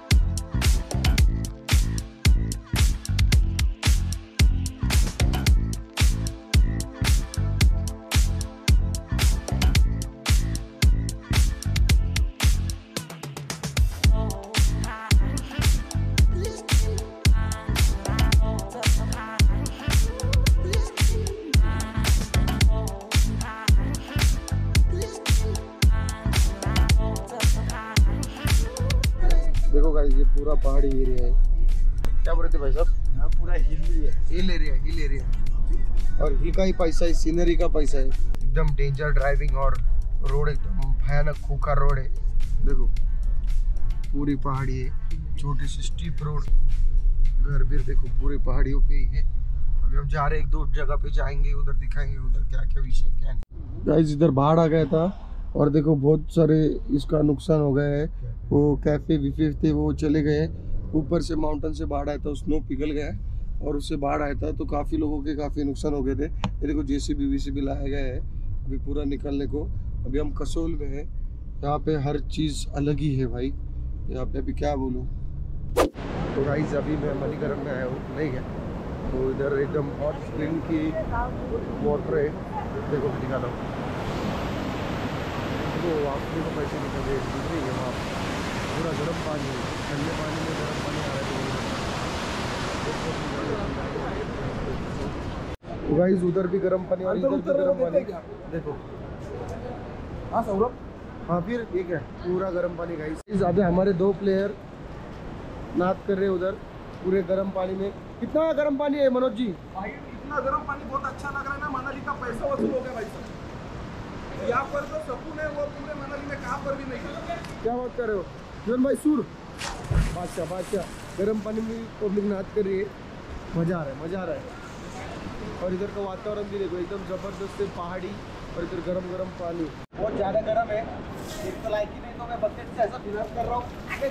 A: देखो गाइस ये पूरा पहाड़ी एरिया है। क्या बोल रहे थे भाई साहब? यहाँ पूरा हिल एरिया और हिल का ही पैसा है, सीनरी का पैसा है। एकदम डेंजर ड्राइविंग और रोड एकदम भयानक खूंखार रोड है। देखो पूरी पहाड़ी है, छोटी सी स्टीप रोड, घर भी देखो पूरी पहाड़ियों पे ही है। अभी हम जा रहे हैं, 1 2 जगह पे जाएंगे, उधर दिखाएंगे उधर क्या क्या विषय क्या नहीं। गाइस इधर बाढ़ आ गया था और देखो बहुत सारे इसका नुकसान हो गया है। वो कैफे विफे थे वो चले गए, ऊपर से माउंटेन से बाढ़ आया था, स्नो पिघल गया है और उससे बाढ़ आया था तो काफ़ी लोगों के काफ़ी नुकसान हो गए थे। ये देखो JCB VCB लाया गया है अभी पूरा निकलने को। अभी हम कसोल में हैं, यहाँ पे हर चीज़ अलग ही है भाई। यहाँ पे अभी क्या बोलूँ। तो गाइस अभी मैं मणिकरण में आया हूँ, नहीं क्या, तो इधर एकदम हॉट स्प्रिंग की वाटर है। देखो मैं दिखाता हूँ, तो आपको तो पैसे निकल रहे नहीं है वहाँ पूरा गर्म पानी है, ठंडे पानी में गर्म पानी आ रहा है। तो गाइस उधर भी गर्म पानी और इधर भी गर्म पानी, देखो। हाँ सौरभ, हाँ फिर ठीक है, पूरा गर्म पानी गाइस। अभी हमारे 2 प्लेयर नाद कर रहे उधर पूरे गर्म पानी में। कितना गर्म पानी है मनोज जी?
B: भाई इतना गर्म पानी बहुत अच्छा लग रहा है ना, मनाली का पैसा वसूल हो गया भाई साहब। यहाँ पर तो सुकून है, वो पूरे मनाली में कहाँ पर भी नहीं है।
A: क्या बात कर रहे हो जीवन भाई? सुर बादशाह गर्म पानी में पब्लिक नाद कर रही है, मज़ा आ रहा है, मज़ा आ रहा है। और इधर का वातावरण भी देखो एकदम ज़बरदस्त है, पहाड़ी और इधर गरम गरम पानी। बहुत ज़्यादा गर्म है, एक तो लाइक ही नहीं, तो मैं बकेट से ऐसा फिलहाल कर रहा हूँ।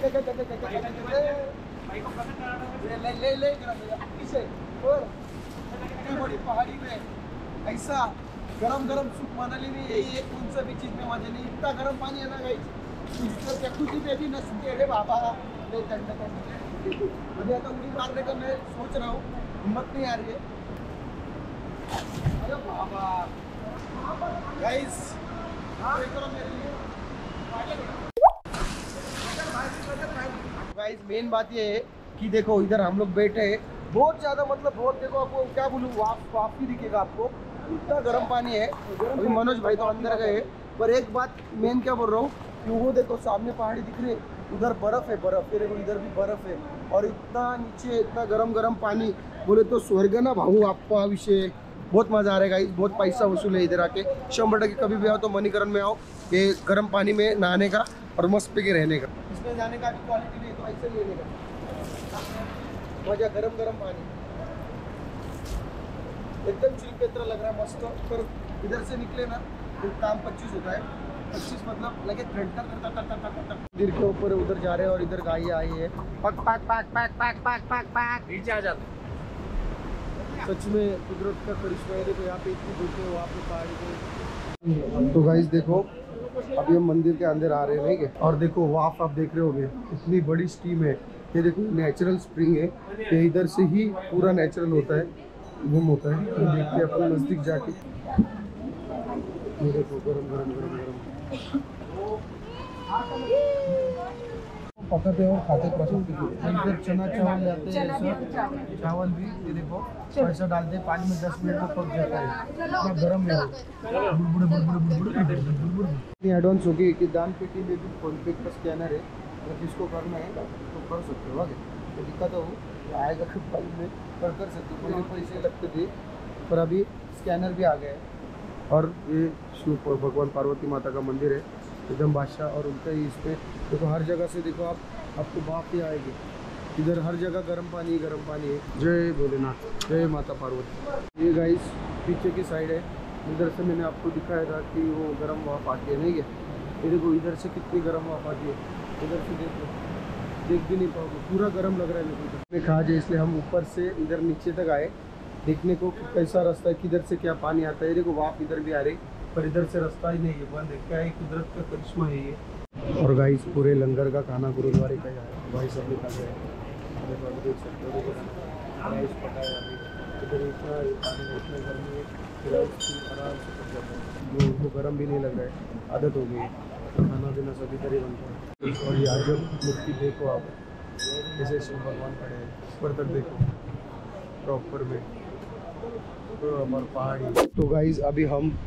A: इतनी बड़ी पहाड़ी में ऐसा गरम गरम सुख मनाली में यही एक कौन सा भी चीज़ में मजा नहीं। इतना गर्म पानी है ना गाइस, खुशी पे भी नसते है बाबा। अभी आता उंगली मारने का मैं सोच रहा हूँ, हिम्मत नहीं आ रही है। अरे बाबा गाइस, गाइस मेन बात ये है कि देखो इधर हम लोग बैठे हैं, बहुत ज़्यादा मतलब बहुत, देखो आपको क्या बोलूँ, वाफ ही दिखेगा आपको, इतना गर्म पानी है। अभी मनोज भाई तो अंदर गए, पर एक बात मेन क्या बोल रहा हूँ कि वो देखो सामने पहाड़ी दिख रही है, उधर बर्फ़ है, बर्फ़, फिर इधर भी बर्फ़ है और इतना नीचे इतना गरम गरम पानी, बोले तो स्वर्ग ना भाऊ आपका विषय। बहुत मज़ा आ रहा है, बहुत पैसा वसूल है इधर आके। 100% कभी भी आओ तो मणिकरण में आओ, ये गर्म पानी में नहाने का और मस्त पे के रहने का। इसमें जाने का भी क्वालिटी नहीं तो ऐसे लेने का मजा, गरम गरम पानी एकदम चिल पेत्रा लग रहा है, मस्त। पर इधर से निकले ना तो काम 25 होता है, 25 मतलब लगे मंदिर के ऊपर उधर जा रहे हैं और इधर गाय आई है, पक पक पक पक पक पक पक पक नीचे आ जाते। सच में कुदरत का करिश्मा है। देखो यहाँ पे इतनी धूप है, वहाँ पे पहाड़ी पे। तो गाइस देखो अभी हम मंदिर के अंदर आ रहे हैं, नहीं क्या, और देखो वाफ आप देख रहे होगे इतनी बड़ी स्टीम है। ये देखो नेचुरल स्प्रिंग है, ये इधर से ही पूरा नेचुरल होता है, घूम होता है। तो देखते हैं अपन नज़दीक जाके, ये देखो गरम गरम गरम गरम पकाते और खाते प्रसाद। इधर चना चावल लाते हैं, ऐसा चावल भी ये देखो पैसा डालते पानी में 10 मिनट में पक जाता है, इतना गर्म है। इतनी एडवांस होगी कि दान पेटी में भी फोनपे का स्कैनर है, अगर जिसको करना है तो कर सकते हो। आगे तो दिक्कत हो आएगा फिर फाइल में कर सकते हो, पहले पैसे लगते थे पर अभी स्कैनर भी आ गया है। और ये शिव भगवान पार्वती माता का मंदिर है एकदम बादशाह, और उनका ही इस पर देखो हर जगह से देखो आपको बाप ही आएगी। इधर हर जगह गर्म पानी है। जय भोलेनाथ, जय माता पार्वती। ये गाइस पीछे की साइड है, इधर से मैंने आपको दिखाया था कि वो गर्म वाफ आती है, नहीं क्या। ये देखो इधर से कितनी गर्म वाफ आती है, इधर से देख भी नहीं पाओगे, पूरा गर्म लग रहा है मेरे को। कहा जाए इसलिए हम ऊपर से इधर नीचे तक आए देखने को कैसा रास्ता है, किधर से क्या पानी आता है। देखो वाफ इधर भी आ रही, पर इधर से रास्ता ही नहीं है, बंद है। क्या है, कुदरत का करिश्मा है ये। और गाइस पूरे लंगर का खाना गुरुद्वारे का है भाई, सब निकल रहे हैं। देखो अभी देख सकते हो, राइस पका है अभी। इधर इतना पानी इतना गर्मी है, राइस आराम से पक जाता है, वो गर्म भी नहीं लग रहा है, आदत हो गई है। खाना पीना सब इधर ही बनता है। और ये आज मूर्ति देखो आप, जैसे शिव भगवान खड़े हैं, ऊपर तक देखो प्रॉपर में तो हमारे पहाड़ी। तो गाइस अभी हम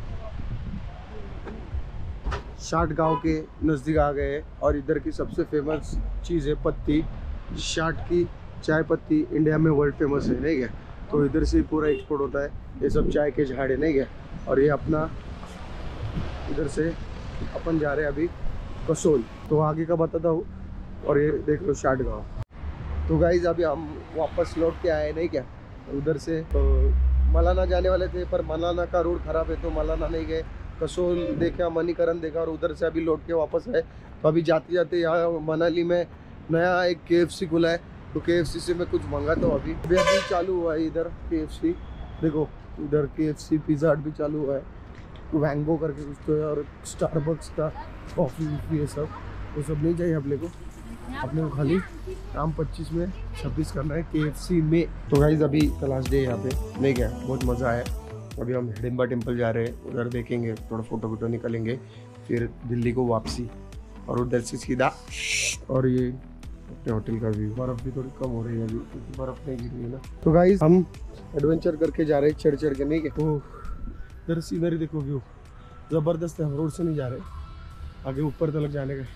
A: शाट गांव के नज़दीक आ गए हैं और इधर की सबसे फेमस चीज़ है पत्ती। शाट की चाय पत्ती इंडिया में वर्ल्ड फेमस है, नहीं क्या। तो इधर से पूरा एक्सपोर्ट होता है, ये सब चाय के झाड़ है, नहीं क्या। और ये अपना इधर से अपन जा रहे हैं अभी कसोल, तो आगे का बताता हूँ। और ये देख लो शाट गांव। तो गाइज अभी हम वापस लौट के आए, नहीं क्या। उधर से तो मलाना जाने वाले थे, पर मलाना का रोड खराब है तो मलाना नहीं गए, कसोल देखा, मणिकरण देखा और उधर से अभी लौट के वापस आए। तो अभी जाते जाते यहाँ मनाली में नया एक KFC खुला है, तो KFC से मैं कुछ मंगाता हूँ। अभी अभी चालू हुआ है इधर KFC, देखो इधर KFC पिज़्ज़ा हट भी चालू हुआ है, वैंगो करके कुछ तो है, और स्टारबक्स का कॉफ़ी ये सब, वो सब नहीं चाहिए अपने को खाली काम 25 में 26 करना है KFC में। तो गाइज अभी लास्ट डे यहाँ पे नहीं गया, बहुत मज़ा आया। अभी हम हिडिंबा टेम्पल जा रहे हैं, उधर देखेंगे, थोड़ा फोटो निकालेंगे, फिर दिल्ली को वापसी, और उधर से सीधा और ये अपने होटल का व्यू। बर्फ़ भी थोड़ी कम हो रही है अभी क्योंकि बर्फ़ नहीं गिर रही है ना। तो गाइज हम एडवेंचर करके जा रहे हैं, चढ़ के नहीं गए। तो इधर सीनरी देखो, व्यू ज़बरदस्त है। हम रोड से नहीं जा रहे, आगे ऊपर तक जाने का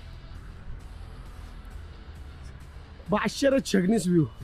A: 519 व्यू।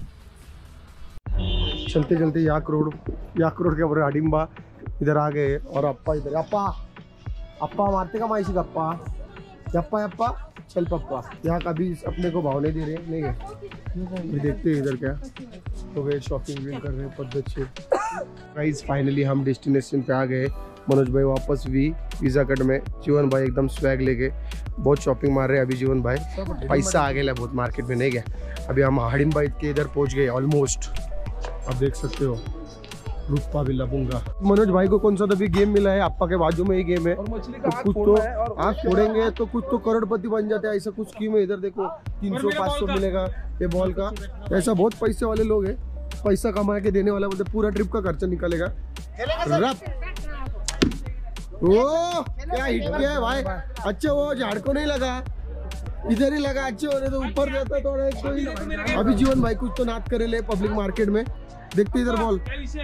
A: चलते चलते याक रोड के ऊपर हिडिंबा इधर आ गए, और अप्पा इधर, अप्पा मारते का माइसी गप्पा, यप्पा चल पप्पा। यहाँ का भी अपने को भाव नहीं दे रहे, नहीं है अभी देखते हैं इधर क्या। तो गए शॉपिंग भी कर रहे हैं पद्धत से। गाइस फाइनली हम डेस्टिनेशन पे आ गए। मनोज भाई वापस भी पिज़्ज़ा कट में, जीवन भाई एकदम स्वैग लेके बहुत शॉपिंग मार रहे हैं अभी। जीवन भाई पैसा आ गया बहुत, मार्केट में नहीं गया। अभी हम हिडिंबा के इधर पहुंच गए ऑलमोस्ट, आप देख सकते हो। रूपा भी लबूंगा। मनोज भाई को कौन सा तो भी गेम मिला है, अप्पा के बाजू में ही गेम है, तो कुछ तो आँख फोड़ेंगे तो कुछ तो करोड़पति बन जाते हैं, ऐसा कुछ स्कीम है। इधर देखो 300-500 मिलेगा ये बॉल का, ऐसा बहुत पैसे वाले लोग हैं, पैसा कमा के देने वाला, बोलते पूरा ट्रिप का खर्चा निकालेगा। ओ क्या हिट किया है भाई, अच्छा वो झाड़ को नहीं लगा, इधर ही लगा, अच्छे हो रहे तो ऊपर जाता थोड़ा एक तो। अभी जीवन भाई कुछ तो नाच करे ले पब्लिक मार्केट में, देखते इधर बॉल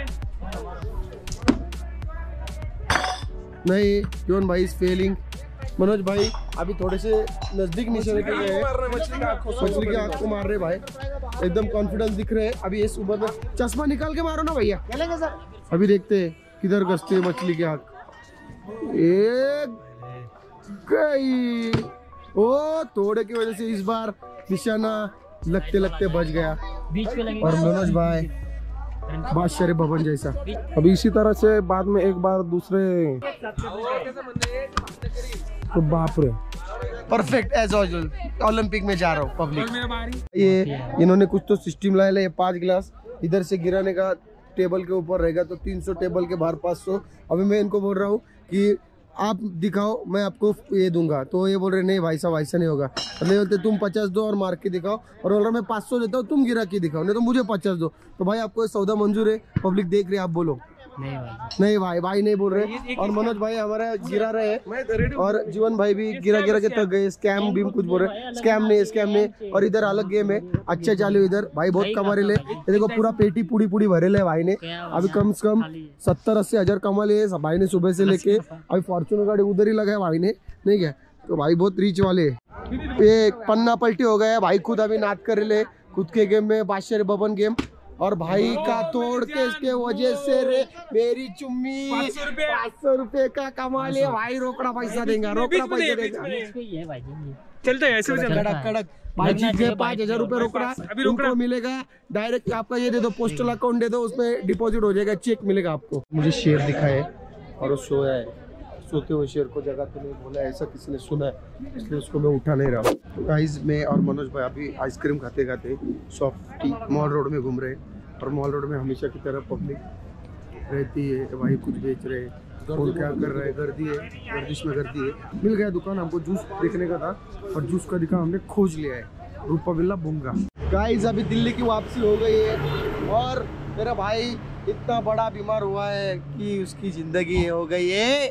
A: नहीं। जीवन भाई इज फेलिंग। मनोज भाई अभी थोड़े से नजदीक निशाने पे गए, मछली की आंख को मार रहे भाई, एकदम कॉन्फिडेंस दिख रहे हैं। अभी इस ऊपर में चश्मा निकाल के मारो ना भैया, अभी देखते हैं किधर गसते है मछली की आंख। एक गई, ओ तोड़े की वजह से इस बार निशाना लगते लगते बच गया। और मनोज भाई बादशाह भवन जैसा। अभी इसी तरह से बाद में एक बार दूसरे, तो बाप रे परफेक्ट एज यूजुअल, ओलंपिक में जा रहा हूँ पब्लिक। ये इन्होंने कुछ तो सिस्टम लाया है, 5 गिलास इधर से गिराने का, टेबल के ऊपर रहेगा तो 300, टेबल के बाहर 500। अभी मैं इनको बोल रहा हूँ कि आप दिखाओ मैं आपको ये दूंगा, तो ये बोल रहे नहीं भाई साहब ऐसा नहीं होगा। नहीं बोलते तुम 50 दो और मार के दिखाओ, और बोल रहा मैं 500 देता हूँ, तुम गिरा के दिखाओ, नहीं तो मुझे 50 दो। तो भाई आपको ये सौदा मंजूर है? पब्लिक देख रही है, आप बोलो। नहीं भाई नहीं बोल रहे। और मनोज भाई हमारा गिरा रहे हैं, और जीवन भाई भी गिरा के थक गए। स्कैम भी कुछ बोल रहे, स्कैम नहीं। और इधर अलग गेम है, अच्छा चालू इधर भाई बहुत कमा रहे ले। देखो पूरा पेटी पूरी भरे ले भाई ने, अभी कम से कम 70-80 हजार कमा लिए भाई ने सुबह से लेके। अभी फॉर्चूनर गाड़ी उधर ही लगा है भाई ने, नहीं क्या? तो भाई बहुत रीच वाले। ये पन्ना पलटी हो गया भाई, खुद अभी नाच कर ले खुद के गेम में, बादशाह भवन गेम। और भाई का तोड़ के इसके वजह से रे मेरी चुम्मी 500 रुपए का कमा ले भाई। रोकड़ा पैसा देगा, रोकड़ा पैसा देगा,
C: चलते हैं ऐसे
A: कड़क। भाई जीत गए 5000 रुपए रोकड़ा, उनको मिलेगा डायरेक्ट। आपका ये दे दो, पोस्टल अकाउंट दे दो, उसमें डिपॉजिट हो जाएगा, चेक मिलेगा आपको। मुझे शेर दिखा है और वो सोया है, सोते हुए शेर को जगह तो नहीं बोला, ऐसा किसी ने सुना है, इसलिए उसको मैं उठा नहीं रहा। गाइस मैं और मनोज भाई अभी आइसक्रीम खाते सॉफ्टी मॉल रोड में घूम रहे हैं। और मॉल रोड में हमेशा की तरह पब्लिक रहती है भाई, कुछ बेच रहे हैं, कौन क्या कर रहा है, गर्दिश में गर्दी है। मिल गया दुकान, हमको जूस देखने का था और जूस का दिखा, हमने खोज लिया है, रूपा विला बुंगा। गाइस अभी दिल्ली की वापसी हो गई है, और मेरा भाई इतना बड़ा बीमार हुआ है कि उसकी जिंदगी हो गई है,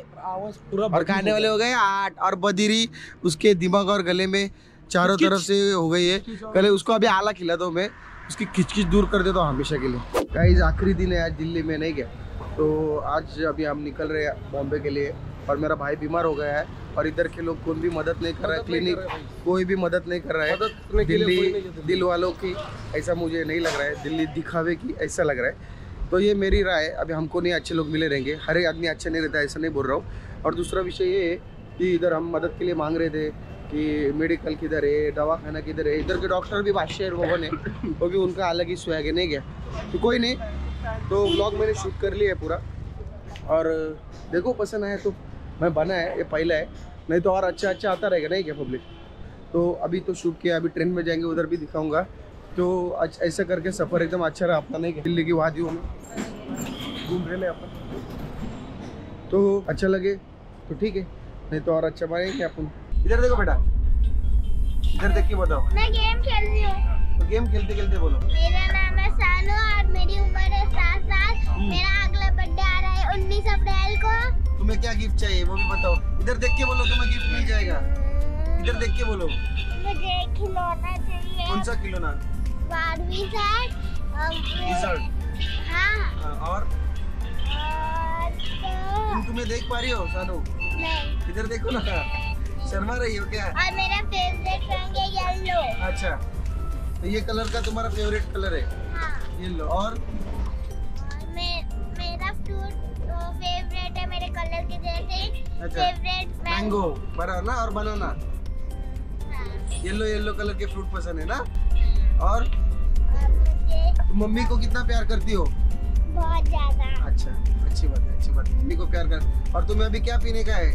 A: और खाने वाले हो गए 8, और बदिरी उसके दिमाग और गले में चारों तरफ से हो गई है। पहले उसको अभी आला खिला दो, मैं उसकी खिचखिच दूर कर देता हूँ हमेशा के लिए। गाइस आखिरी दिन है आज, दिल्ली में नहीं गया, तो आज अभी हम निकल रहे हैं बॉम्बे के लिए। और मेरा भाई बीमार हो गया है, और इधर के लोग कोई भी मदद नहीं कर रहा है, क्लिनिक कोई भी मदद नहीं कर रहा है। दिल्ली दिल वालों की ऐसा मुझे नहीं लग रहा है, दिल्ली दिखावे की ऐसा लग रहा है। तो ये मेरी राय है, अभी हमको नहीं अच्छे लोग मिले रहेंगे, हर एक आदमी अच्छा नहीं रहता, ऐसा नहीं बोल रहा हूँ। और दूसरा विषय ये है कि इधर हम मदद के लिए मांग रहे थे कि मेडिकल किधर है, दवाखाना किधर है। इधर के डॉक्टर भी बादशाह भवन है, वो भी उनका अलग ही स्वैग है, नहीं गया तो कोई नहीं। तो व्लॉग मैंने शूट कर लिया है पूरा, और देखो पसंद आया तो मैं बना है, ये पहला है, नहीं तो और अच्छा आता रहेगा, नहीं क्या पब्लिक। तो अभी तो शूट किया, अभी ट्रेन में जाएंगे, उधर भी दिखाऊंगा। तो आज ऐसा करके सफर एकदम अच्छा रहा अपना, नहीं दिल्ली की वादियों में घूम रहे अपन, तो अच्छा लगे तो ठीक है, नहीं तो और अच्छा बनेंगे अपन। इधर देखो बेटा, इधर देख के बताओ।
F: मैं गेम खेल रही हूँ।
A: तो गेम खेलते खेलते बोलो।
F: मेरा नाम है सानू और मेरी उम्र है 7 साल। मेरा अगला बर्थडे आ रहा है 19 अप्रैल को।
A: तुम्हें क्या गिफ्ट चाहिए वो भी बताओ। इधर देख के बोलो, तुम्हें गिफ्ट मिल जाएगा। इधर देख के बोलो।
F: मुझे खिलौना चाहिए।
A: कौन सा खिलौना?
F: Barbie set. हाँ।
A: और तुम्हें देख पा रही हो सानू?
F: नहीं।
A: इधर देखो ना, शर्मा रही हो क्या?
F: और मेरा फेवरेट रंग है येलो।
A: अच्छा, तो ये कलर का तुम्हारा फेवरेट कलर है?
F: हाँ।
A: येलो। और
F: मेरा फ्रूट फेवरेट है मेरे कलर के जैसे।
A: अच्छा।
F: फेवरेट
A: मैंगो ना, और बनाना।
F: हाँ।
A: येलो कलर के फ्रूट पसंद है ना? और
F: मुझे
A: तुम मम्मी को कितना प्यार करती हो?
F: बहुत ज्यादा।
A: अच्छा, अच्छी बात है, अच्छी बात है, मम्मी को प्यार कर। और तुम्हें अभी क्या पीने का है?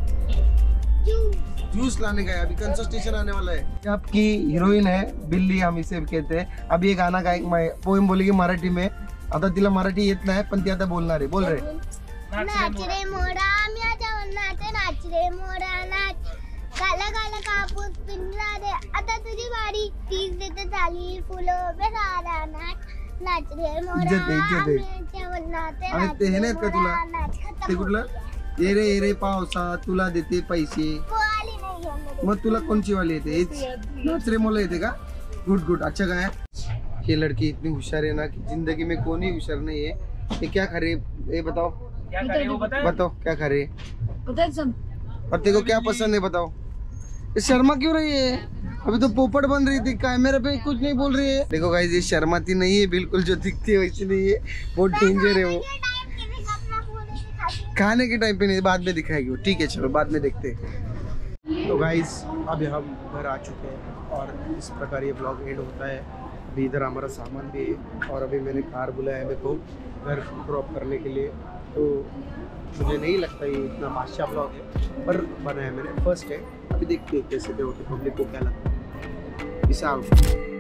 A: जूस लाने का है। अभी कंसल्टेशन आने वाला है। आपकी हीरोइन है बिल्ली, हम इसे कहते हैं। अभी ये गाना गाय पोएम बोलेगी मराठी में। आता तिला मराठी येत नाही पण ती आता बोलणार आहे। बोल रे।
F: नाच रे मोरा म्याच्या वनात, नाच रे मोरा नाच, काला काला कापूस पिंजरा दे, आता तुझी वारी, तीच देते झाली फुलं बेसारा नाच, नाच रे मोरा म्याच्या वनात,
A: आणि ते हे नाहीत का तुला? ते कुठलं? ये रे पावसा तुला देते पैसे। मग तुला कोणची वाली येते? नाच रे मोला येते का? गुड, अच्छा गाया। ये लड़की इतनी होशियार है ना कि जिंदगी में कौन ही होशियार नहीं है। ये क्या खा रही है? ये बताओ।
C: क्या करे वो
A: बताओ क्या खा रही है?
E: पता है सब।
A: और तेरे को क्या पसंद है बताओ। ये शर्मा क्यों रही है? अभी तो पोपट बन रही थी, कैमरे पे कुछ नहीं बोल रही है। देखो गाइस, ये शर्माती नहीं है बिल्कुल, जो दिखती है वैसी नहीं है, बहुत डेंजर है वो। खाने के टाइम पे नहीं, बाद में दिखाएगी वो। ठीक है चलो बाद में देखते हैं। तो गाइस अभी हम घर आ चुके हैं और इस प्रकार ये ब्लॉग एंड होता है। अभी इधर हमारा सामान भी है और अभी मैंने कार बुलाया है मेरे को घर ड्रॉप करने के लिए। तो मुझे नहीं लगता ये इतना बादशाह ब्लॉग है, पर बनाया मैंने, फर्स्ट है। अभी देखते हैं कैसे होते, पब्लिक को क्या लगता है।